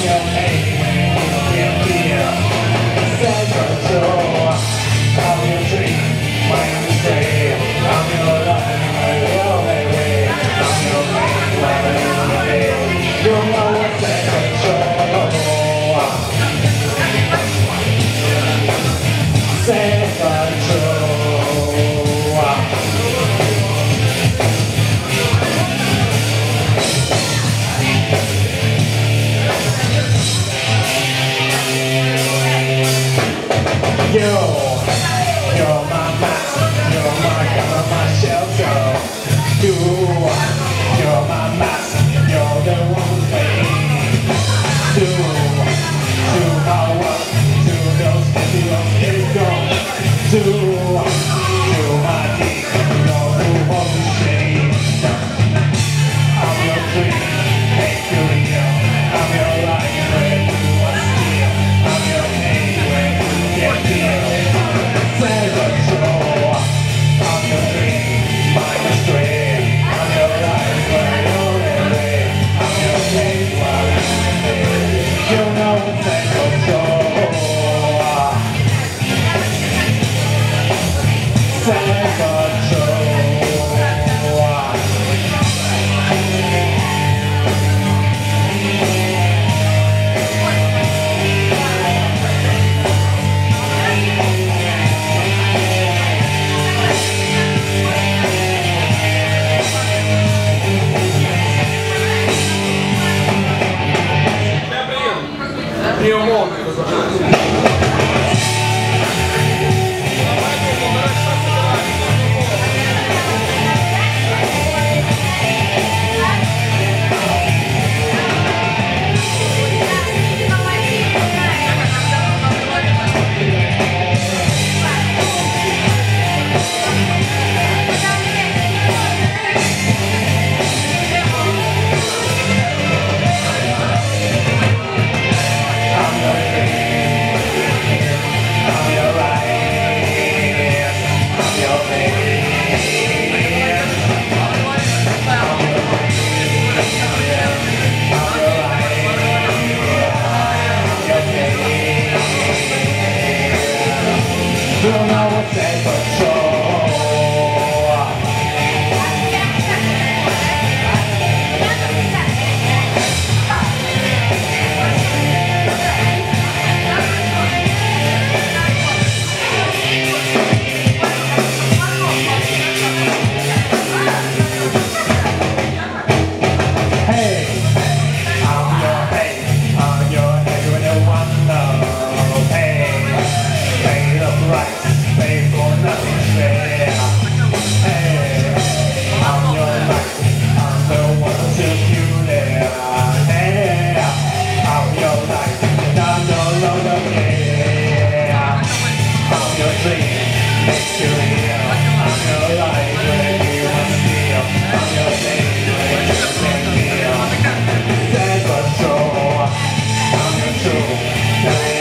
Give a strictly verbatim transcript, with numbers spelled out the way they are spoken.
your pain when you can't feel. Set control. I'm your dream, when you stray. I'm your life, your way. I'm your pain when you stay. You know what's set control. Set control. You, you're my mask, you're my cover, my shelter. You, you're my mask, you're the one thing. Do, do my work, do those videos, it's gone. Do, do my deed, know who won't be shame. I'm your dream, make you real. I'm your life, where you are still. I'm your pain, where you get feel. Set control. I'm your dream, my strength. I'm your life, where you're away. I'm your pain, while you stay. You know set control. Set control. Io monto cosa You know what's set control. Hey, I'm your hey, I'm your hey when you want love. Hey, pay the price. Pay for nothing fair. Hey, I'm your life. I'm the one to take you there. Hey, I'm your life. And I'm no longer here. I'm your dream. Makes you real. I'm your life where you must feel. I'm your day where you can feel. Set control. I'm your truth.